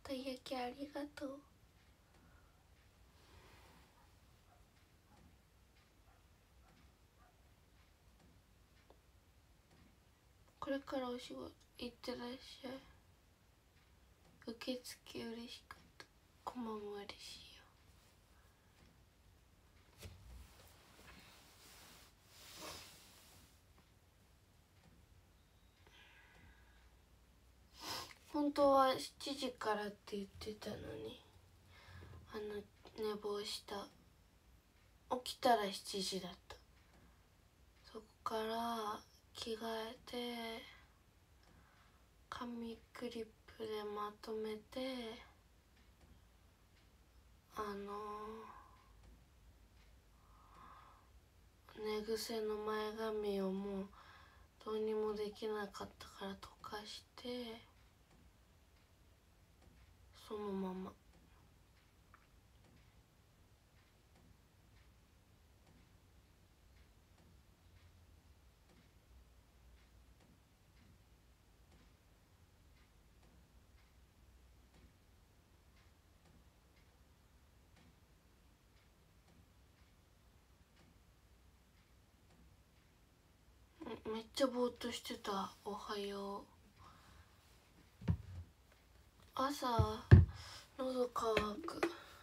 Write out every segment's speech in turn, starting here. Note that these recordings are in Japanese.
たい焼きありがとう。これからお仕事行ってらっしゃい。受付嬉しかった。コマも嬉しいよ。本当は7時からって言ってたのに、寝坊した。起きたら7時だった。そこから着替えて紙クリップでまとめて、寝癖の前髪をもうどうにもできなかったから溶かして、そのまま。めっちゃぼーっとしてた。おはよう。朝喉乾く。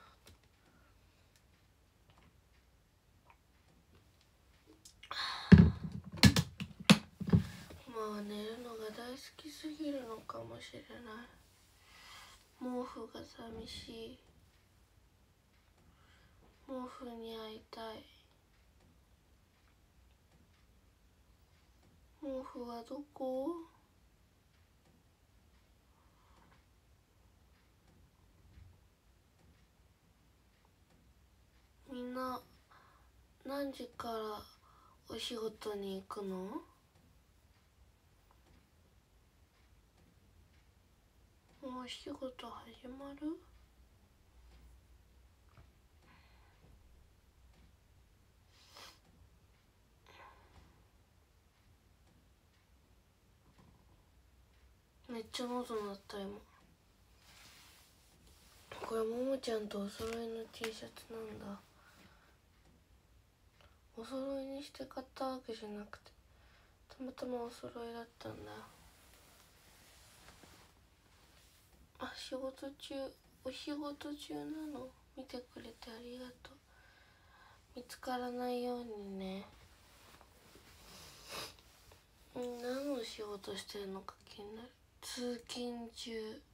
今は寝るのが大好きすぎるのかもしれない。毛布が寂しい。毛布に会いたい。毛布はどこ？みんな何時からお仕事に行くの？もうお仕事始まる？めっちゃ喉鳴った今。これももちゃんとお揃いの T シャツなんだ。お揃いにして買ったわけじゃなくて、たまたまお揃いだったんだ。あ、お仕事中なの？見てくれてありがとう。見つからないようにね。何の仕事してるのか気になる。通勤中。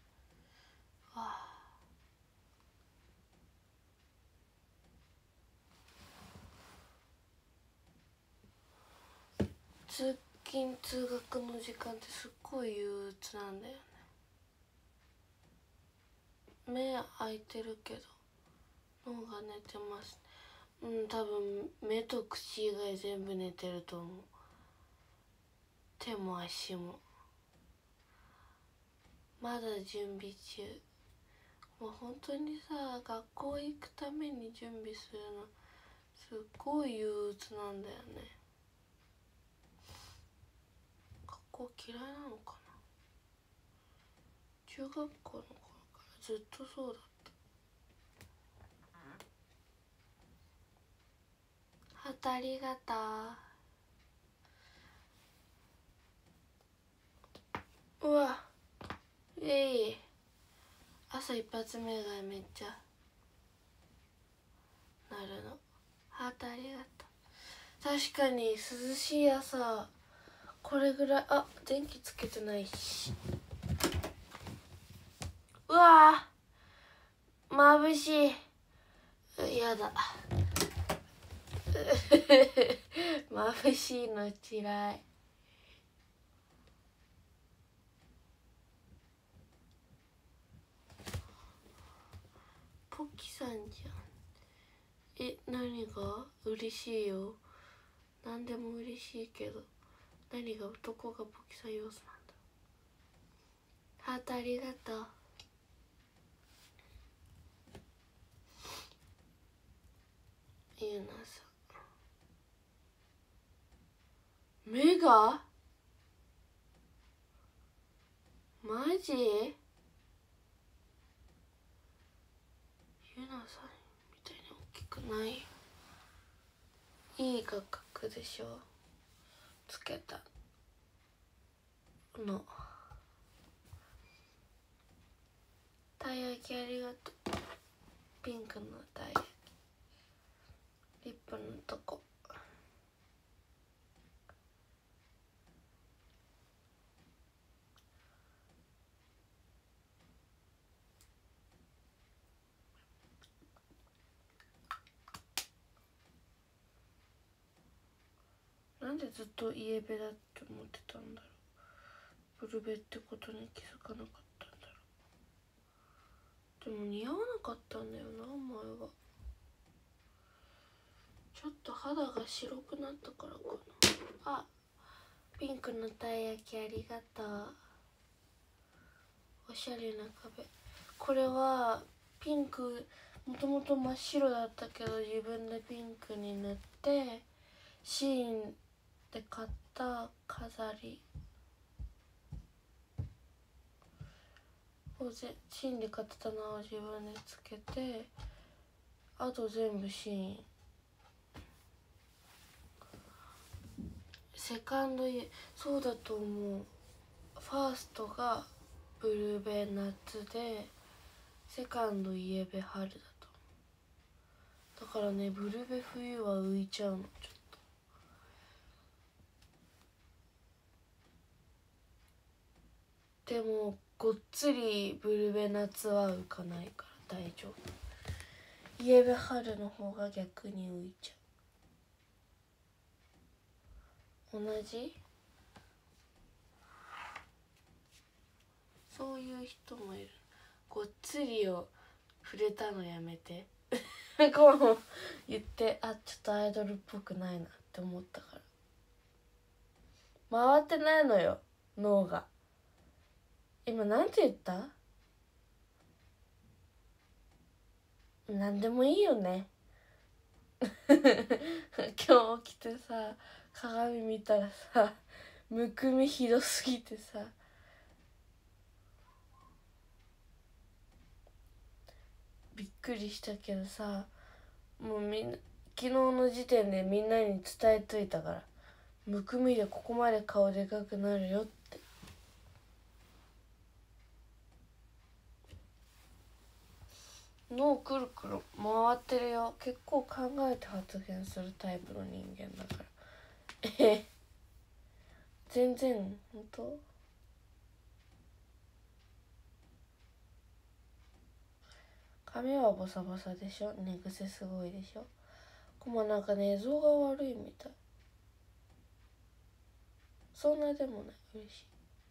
通勤通学の時間ってすっごい憂鬱なんだよね。目開いてるけど脳が寝てます。多分目と口以外全部寝てると思う。手も足も。まだ準備中。もう本当にさ、学校行くために準備するのすっごい憂鬱なんだよね。学校嫌いなのかな。中学校の頃からずっとそうだった。ハートありがとう。うわ、朝一発目がめっちゃなるの。ハートありがとう。確かに涼しい朝これぐらい。電気つけてないし。うわー、眩しい。やだ。眩しいのつらい。ポキさんじゃん。何が嬉しいよ。何でも嬉しいけど、何が男がポキさん要素なんだ。ハートありがとう。ゆうなさん、目がマジ？ さんみたいに大きくない。いい画角でしょ。つけたの。たい焼きありがとう。ピンクのたい焼き、リップのとこ。なんでずっとイエベだって思ってたんだろう。ブルベってことに気づかなかったんだろう。でも似合わなかったんだよな、前は。ちょっと肌が白くなったからかな。あ、ピンクのたい焼きありがとう。おしゃれな壁。これはピンク、もともと真っ白だったけど自分でピンクに塗って、シーンで買った飾りをシーンで買った棚を自分でつけて、あと全部シーン。セカンドイエ、そうだと思う。ファーストがブルベ夏で、セカンドイエベ春だと。だからね、ブルベ冬は浮いちゃうの、ちょっと。でもごっつりブルベ夏は浮かないから大丈夫。イエベ春の方が逆に浮いちゃう。同じ？そういう人もいる。ごっつりを触れたのやめて。こう言って、あ、ちょっとアイドルっぽくないなって思ったから。回ってないのよ、脳が。今なんて言った？なんでもいいよね。今日起きてさ、鏡見たらさ、むくみひどすぎてさ、びっくりしたけどさ、もうみんな昨日の時点でみんなに伝えといたから、むくみでここまで顔でかくなるよって。脳くるくる回ってるよ。結構考えて発言するタイプの人間だから。全然本当？髪はボサボサでしょ。寝癖すごいでしょ。こまなんか寝相が悪いみたい。そんなでもない。嬉しい。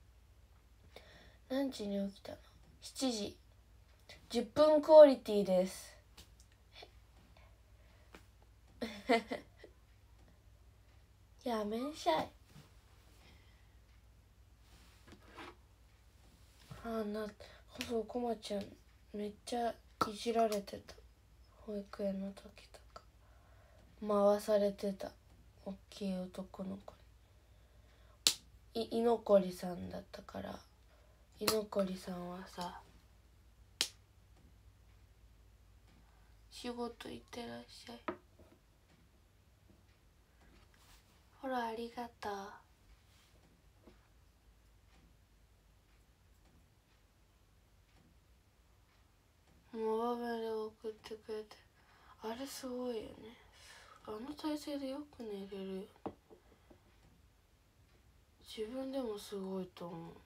何時に起きたの？7時。10分クオリティです。やめんしゃい。そうこまちゃんめっちゃいじられてた。保育園の時とか回されてた。大きい男の子に。居残りさんだったから、居残りさんはさ、仕事行ってらっしゃい。ほらありがとう。もう場面で送ってくれて、あれすごいよね。あの体勢でよく寝れるよね。自分でもすごいと思う。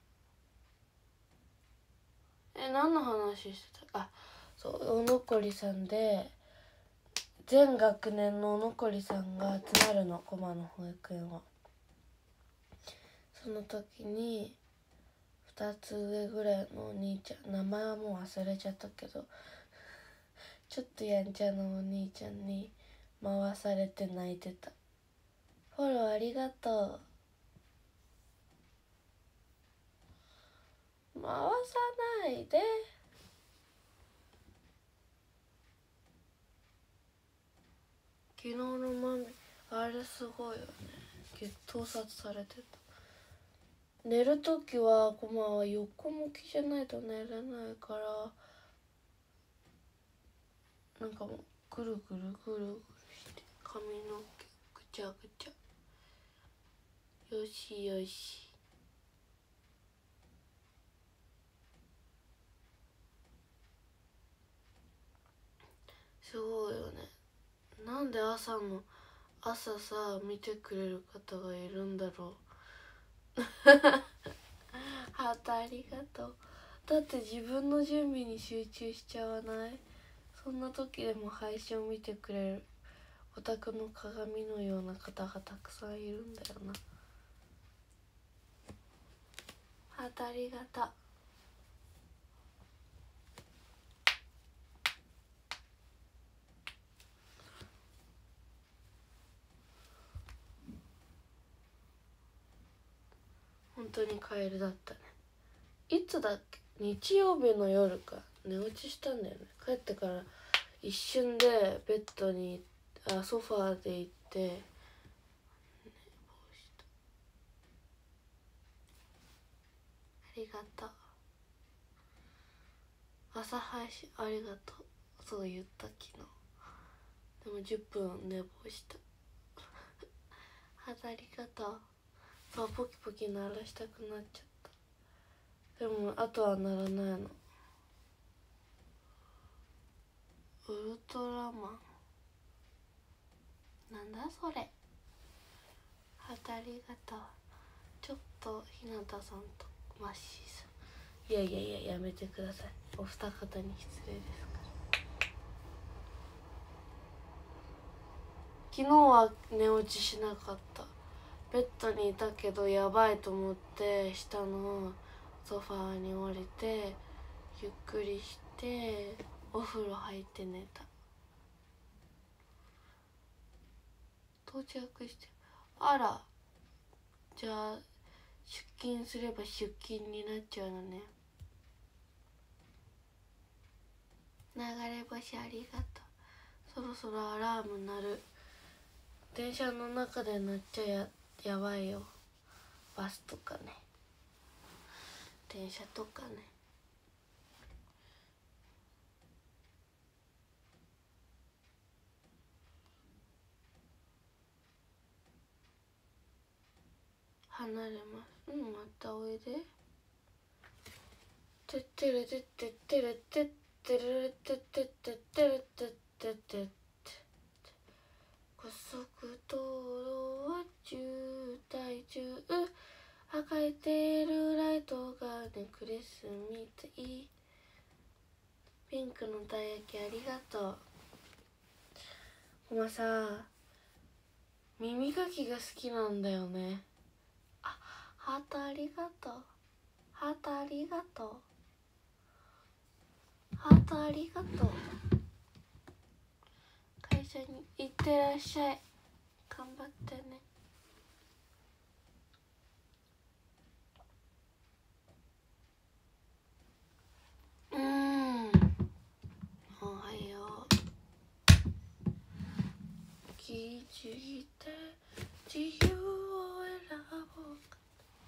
何の話してた？あ、そうおのこりさんで、全学年のおのこりさんが集まるの、駒の保育園は。その時に2つ上ぐらいのお兄ちゃん、名前はもう忘れちゃったけど、ちょっとやんちゃなお兄ちゃんに回されて泣いてた。フォローありがとう。回さないで。昨日のマミ、あれすごいよね。盗撮されてた。寝るときはコマは横向きじゃないと寝れないから、 なんかもうぐるぐるぐるぐるして髪の毛ぐちゃぐちゃ。よしよし。すごいよね。なんで朝さ見てくれる方がいるんだろう。ハートありがとう。だって自分の準備に集中しちゃわない？そんな時でも配信を見てくれるオタクの鏡のような方がたくさんいるんだよな。ハートありがとう。本当にカエルだったね。いつだっけ、日曜日の夜か寝落ちしたんだよね。帰ってから一瞬でベッドにソファーで行って寝坊した。ありがとう。朝配信ありがとう。そう言った昨日。でも10分寝坊した。ありがとう。そうポキポキ鳴らしたくなっちゃった。でもあとは鳴らないの。ウルトラマンなんだそれ。ありがとう。ちょっと日向さんとマッシーさん、いややめてください。お二方に失礼ですから。昨日は寝落ちしなかった。ベッドにいたけどやばいと思って下のソファーに降りてゆっくりしてお風呂入って寝た。到着して、あら、じゃあ出勤すれば出勤になっちゃうのね。流れ星ありがとう。そろそろアラーム鳴る。電車の中で鳴っちゃやばいよ。バスとかね、電車とかね。離れます。またおいで。てってれてってってれてってれてってってってれてってってって。高速道路は渋滞中。赤いてるライトがネックレスみたい。ピンクのたい焼きありがとう。お前さ、耳かきが好きなんだよね。ハートありがとう。ハートありがとう。ハートありがとう。会社に行ってらっしゃい。頑張ってね。おはよう。聞いて自由を選ぼうか。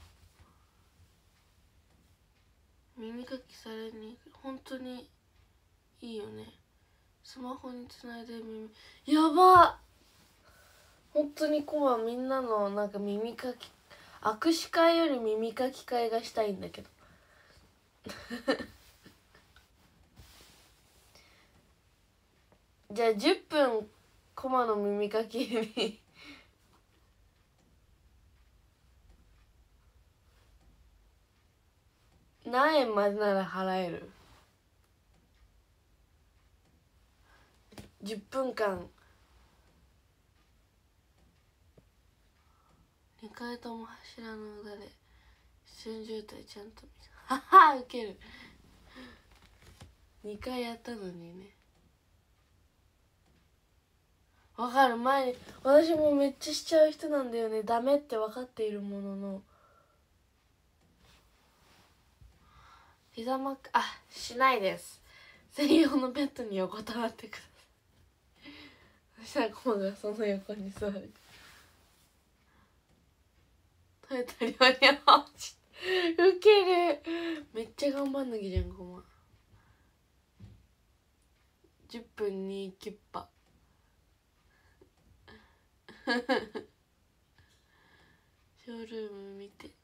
耳かきされに本当にいいよね。スマホにつないでやばっ。本当にコマみんなのなんか耳かき握手会より耳かき会がしたいんだけど。じゃあ10分コマの耳かきに何円までなら払える？10分間2回とも柱の裏で瞬渋滞ちゃんとははウケる。2回やったのにね。わかる。前に私もめっちゃしちゃう人なんだよね。ダメって分かっているものの。膝枕しないです。専用のベッドに横たわってください。そしたらコマがその横に座る。トイレ量に落ちウケる。めっちゃ頑張んなきゃじゃんコマ。 10分にキュッパショールーム見て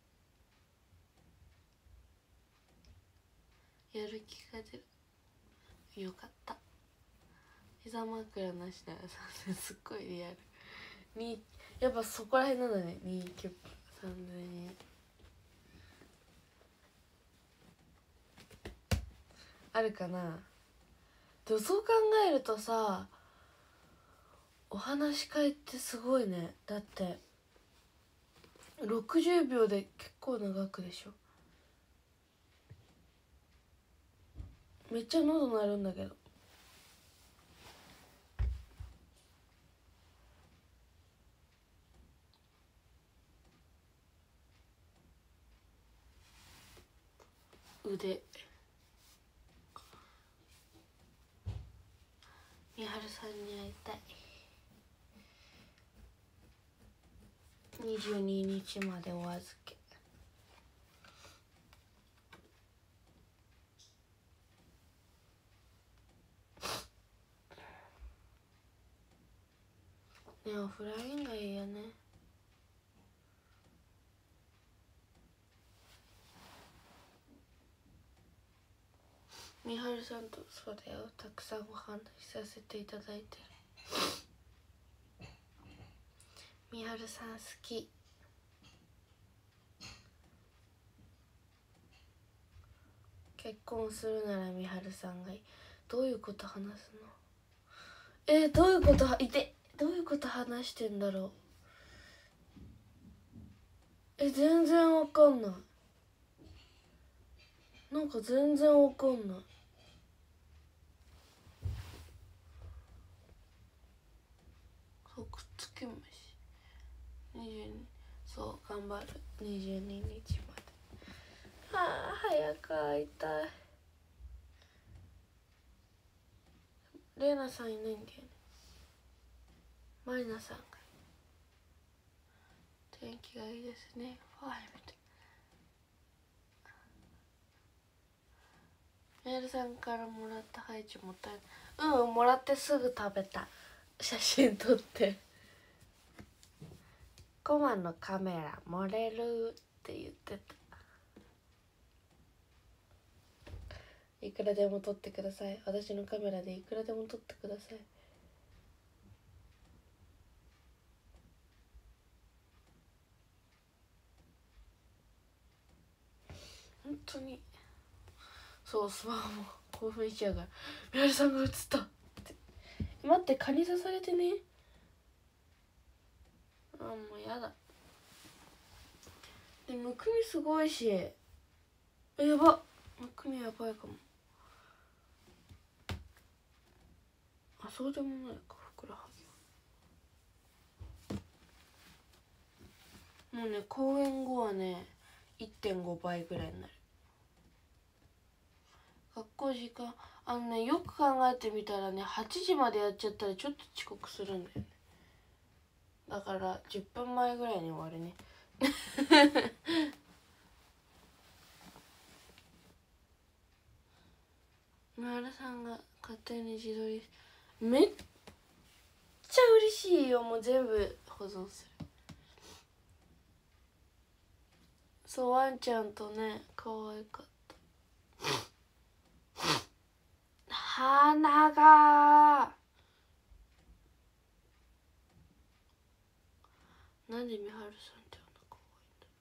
やる気が出る。よかった。膝枕なしならすっごいリアルにやっぱそこら辺なんだね。2キュッパ3000円あるかな。でもそう考えるとさ、お話し会ってすごいね。だって60秒で結構長くでしょ。めっちゃ喉鳴るんだけど。腕みはるさんに会いたい。22日までお預け。ね、オフラインがいいよね。みはるさんとそうだよ、たくさんお話しさせていただいてる。みはるさん好き。結婚するならみはるさんがいい。どういうこと話すの？どういうことどういうこと話してんだろう。全然わかんない。なんか全然わかんない。そう、くっつけ飯22、そう頑張る。22日まで。早く会いたい。レイナさんいないんだよね。マリナさんが天気がいいですね。ファイみたい。メールさんからもらったハイチもったいない。もらってすぐ食べた。写真撮ってコマのカメラ漏れるって言ってた。いくらでも撮ってください。私のカメラでいくらでも撮ってください。本当にそう、スマホも興奮しちゃうから「みはるさんが映った!」って待って、蚊に刺されてね。もうやだ。でむくみすごいし、やば、むくみやばいかも。そうでもないか、ふくらはぎもうね、公演後はね 1.5 倍ぐらいになる。学校時間よく考えてみたらね、8時までやっちゃったらちょっと遅刻するんだよね。だから10分前ぐらいに終わるね村田さんが勝手に自撮り、めっちゃ嬉しいよ。もう全部保存する。そう、ワンちゃんとね、可愛かった。鼻がなんでみはるさんってあんな可愛いんだ。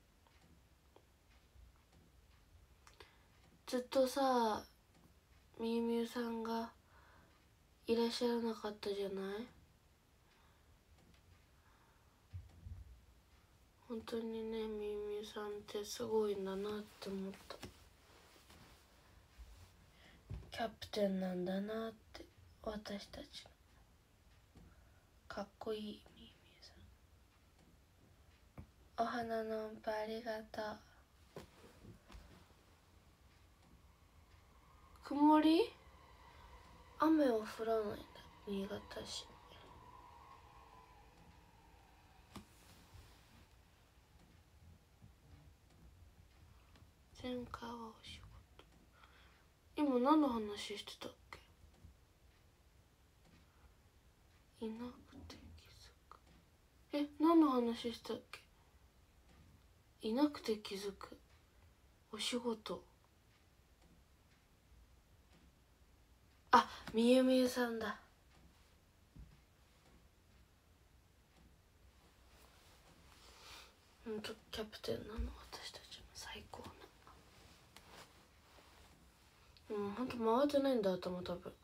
ずっとさ、みゆみゆさんがいらっしゃらなかったじゃない。本当にね、みゆみゆさんってすごいんだなって思った。キャプテンなんだなって。私たちのかっこいいみゆみゆさん。お花の音符ありがとう。曇り？雨は降らないんだ、新潟市。前回はお仕事。今何の話してたっけ？ いなくて気づく。何の話したっけ。いなくて気づくお仕事。あ、みゆみゆさんだ。ほんとキャプテンなの私たちの最高な。ほんと回ってないんだ頭多分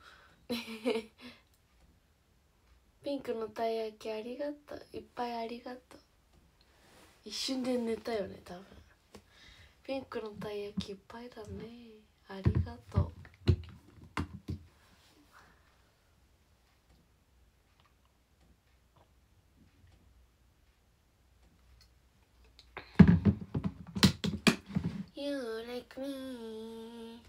ピンクのたい焼きありがとう。いっぱいありがとう。一瞬で寝たよね多分。ピンクのたい焼きいっぱいだね。ありがとう。You like me。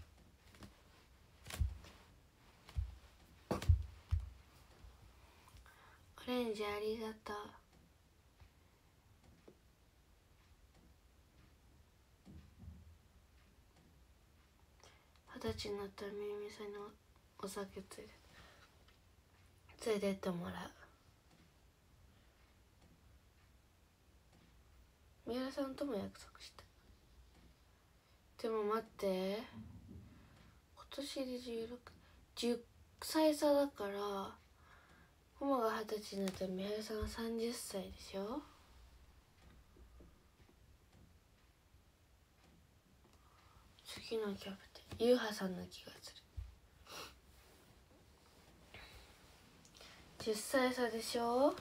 オレンジありがとう。20歳になったらみゆみさんにお酒連れてってもらう。三浦さんとも約束した。でも待って、今年で10歳差だから、コマが20歳になったら三浦さんが30歳でしょ。次のキャプテンゆうはさんな気がする。10歳差でしょ。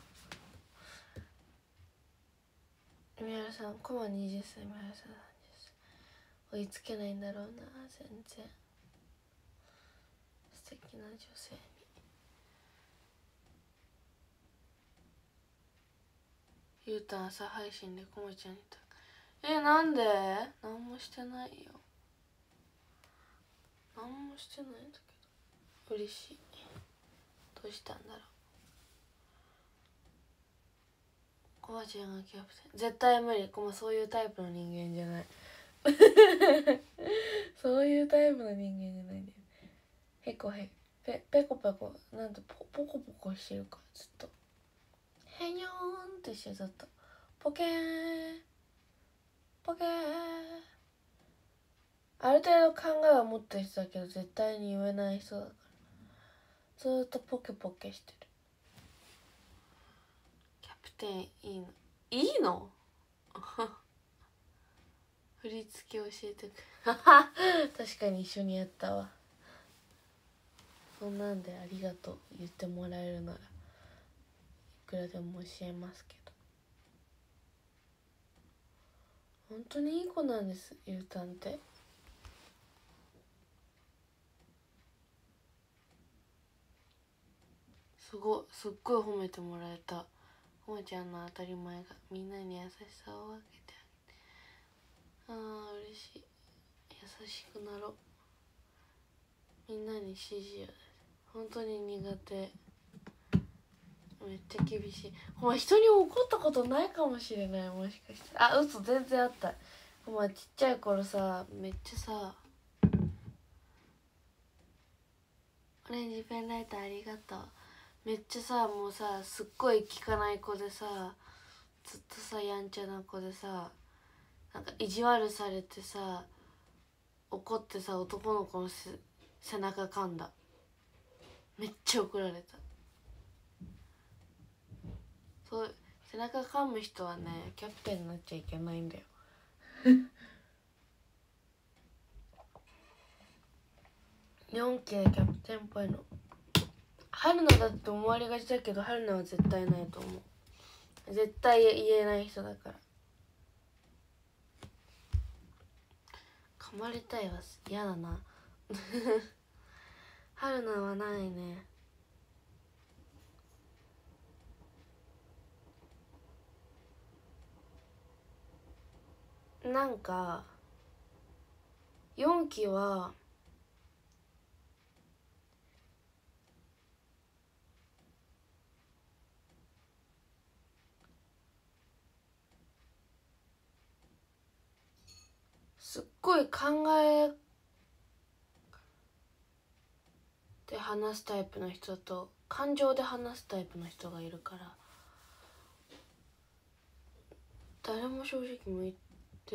三浦さんコマ20歳、三浦さん30歳。追いつけないんだろうな全然。素敵な女性に。ゆうたん朝配信でコマちゃんになんで何もしてないよ。何もしてないんだけど嬉しい。どうしたんだろう。コマちゃんがキャプテン絶対無理。コマそういうタイプの人間じゃないそういうタイプの人間じゃないんだよ。ペコなんてポコポコしてるからずっとへにょーんってしてずっとポケーンポケーン。ある程度考えは持ってる人だけど絶対に言えない人だからずっとポケポケしてる。キャプテンいいの振り付け教えてくれ確かに一緒にやったわ。そんなんでありがとう言ってもらえるならいくらでも教えますけど。本当にいい子なんですゆうたんって。すっごい褒めてもらえた。コマちゃんの当たり前がみんなに優しさを分けてあげて。嬉しい。優しくなろう。みんなに指示を。本当に苦手。めっちゃ厳しい。お前人に怒ったことないかもしれない。もしかして嘘全然あった。お前ちっちゃい頃さめっちゃさオレンジペンライトありがとう。めっちゃさもうさすっごい聞かない子でさずっとさやんちゃな子でさなんか意地悪されてさ怒ってさ男の子の背中噛んだ。めっちゃ怒られた。そう背中噛む人はねキャプテンになっちゃいけないんだよ4期でキャプテンっぽいの春菜だって思われがちだけど春菜は絶対ないと思う。絶対言えない人だから。噛まれたいは嫌だな春菜はないね。なんか4期はすっごい考えて話すタイプの人と感情で話すタイプの人がいるから、誰も正直向いて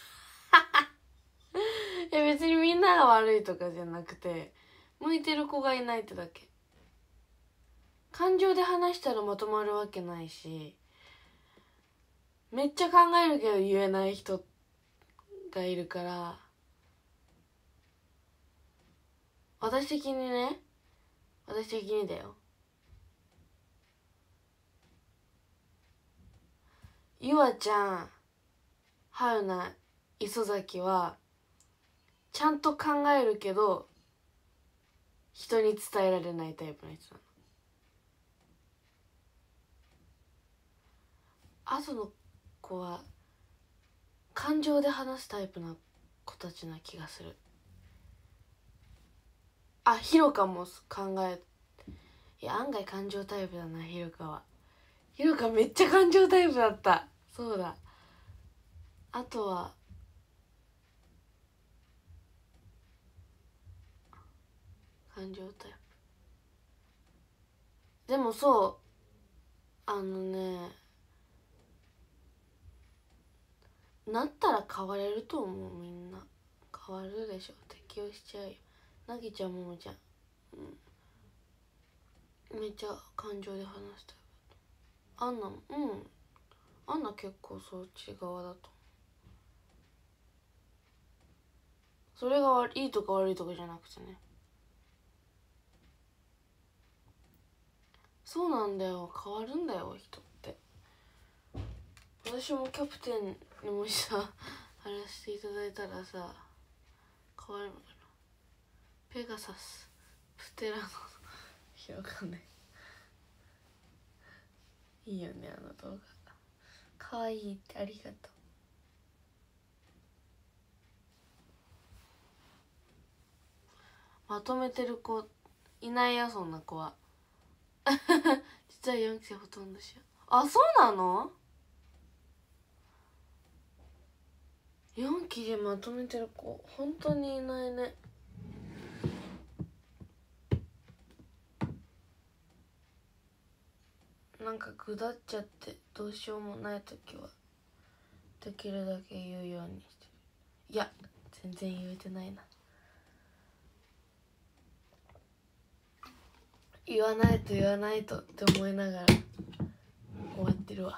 いや別にみんなが悪いとかじゃなくて、向いてる子がいないってだけ。感情で話したらまとまるわけないし、めっちゃ考えるけど言えない人がいるから、私的にだよ、ゆあちゃん、はるな、磯崎はちゃんと考えるけど人に伝えられないタイプの人なの。あとの子は感情で話すタイプの子たちな気がする。あ、ひろかもいや案外感情タイプだな、ひろかは。ひろかめっちゃ感情タイプだった。そうだ。あとは感情タイプ。でもそう、なったら変われると思う。みんな変わるでしょ、適応しちゃうよ。なぎちゃん、ももちゃん、めっちゃ感情で話したよ。アンナも、アンナ結構そっち側だと。それがいいとか悪いとかじゃなくてね。そうなんだよ、変わるんだよ人って。私もキャプテンにもしさあれしていただいたらさ、変わるのかな。ペガサスプテラノひらがねいいよね、あの動画かわいいって、ありがとう。まとめてる子いないよ、そんな子は実は4期生ほとんどしよう。あ、そうなの？4期でまとめてる子本当にいないね。なんかぐだっちゃってどうしようもない時はできるだけ言うようにしてる。いや全然言えてないな。言わないとって思いながら終わってるわ。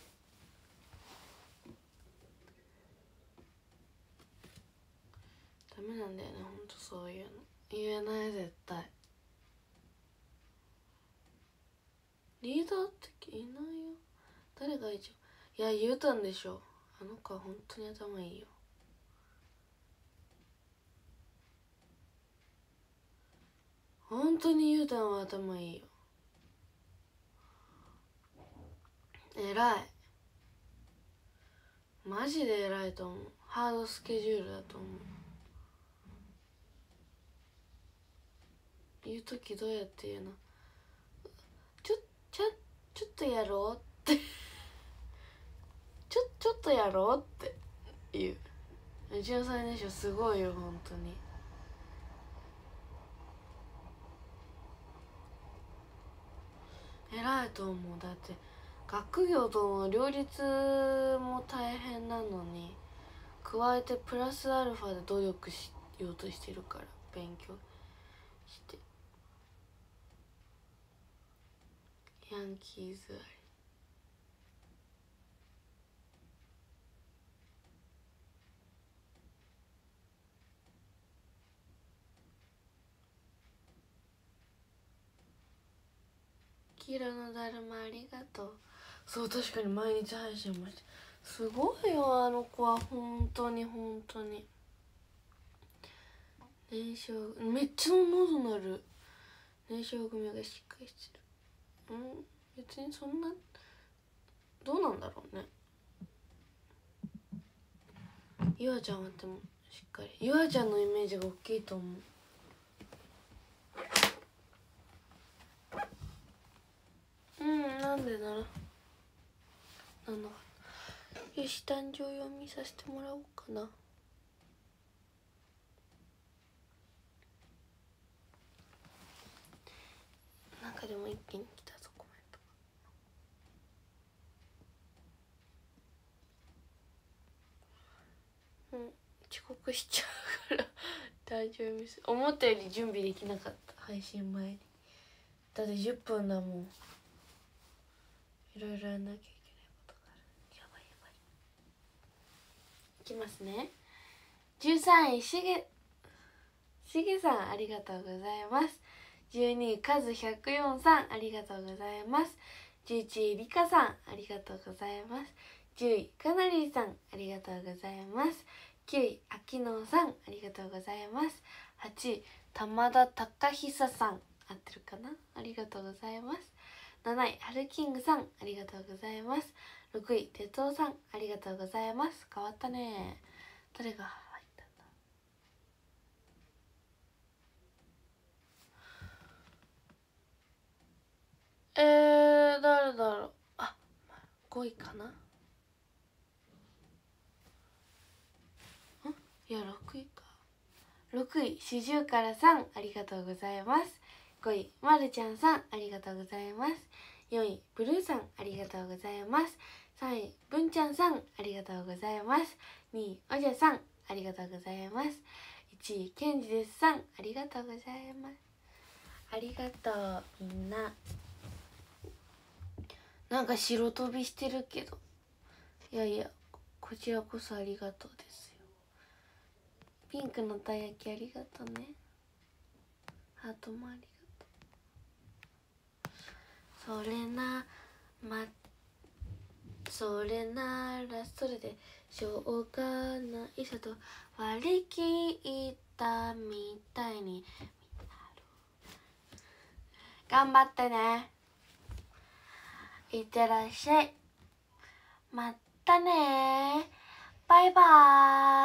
ダメなんだよね、ほんとそういうの言えない。絶対リーダーっていないよ。誰が一応、いや言うたんでしょ、あの子は本当に頭いいよ。本当にゆうたんは頭いいよ。偉い、マジで偉いと思う。ハードスケジュールだと思う。言う時どうやって言うの？ちょっとやろうってちょっとやろうって言う。うちの最年少すごいよ本当に。偉いと思う。だって学業との両立も大変なのに加えてプラスアルファで努力しようとしてるから、勉強してヤンキーズあり。黄色のだるまありがとう。そう、確かに毎日配信もして、すごいよあの子は本当に本当に。燃焼めっちゃ喉なる。燃焼組がしっかりしてる。別にそんなどうなんだろうね。ゆあちゃんはでもしっかり、ゆあちゃんのイメージが大きいと思う。なんでならなんだか。よし、誕生読みさせてもらおうかな。なんかででも一気に来たぞコメント。遅刻しちゃうから大丈夫です。思ったより準備できなかった、配信前に。だって10分だもん。いろいろやんなきゃいけないことがある。やばいやばい。いきますね。13位しげさんありがとうございます。12位カズ104さんありがとうございます。11位リカさんありがとうございます。10位かなりーさんありがとうございます。9位あきのうさんありがとうございます。8位玉田隆久さん合ってるかな、ありがとうございます。7位はるキングさんありがとうございます。6位てつおさんありがとうございます。変わったね。誰が入ったんだ。誰だろう。あ、5位かな。いや6位か。6位しじゅうからさんありがとうございます。5位まるちゃんさんありがとうございます。4位ブルーさんありがとうございます。3位ぶんちゃんさんありがとうございます。2位おじゃさんありがとうございます。1位けんじですさんありがとうございます。ありがとうみんな。なんか白飛びしてるけど、いやいやこちらこそありがとうですよ。ピンクのたい焼きありがとうね。ハートもありがとう。それならそれでしょうがないさと割り切ったみたいに頑張ってね。いってらっしゃい。またね。バイバーイ。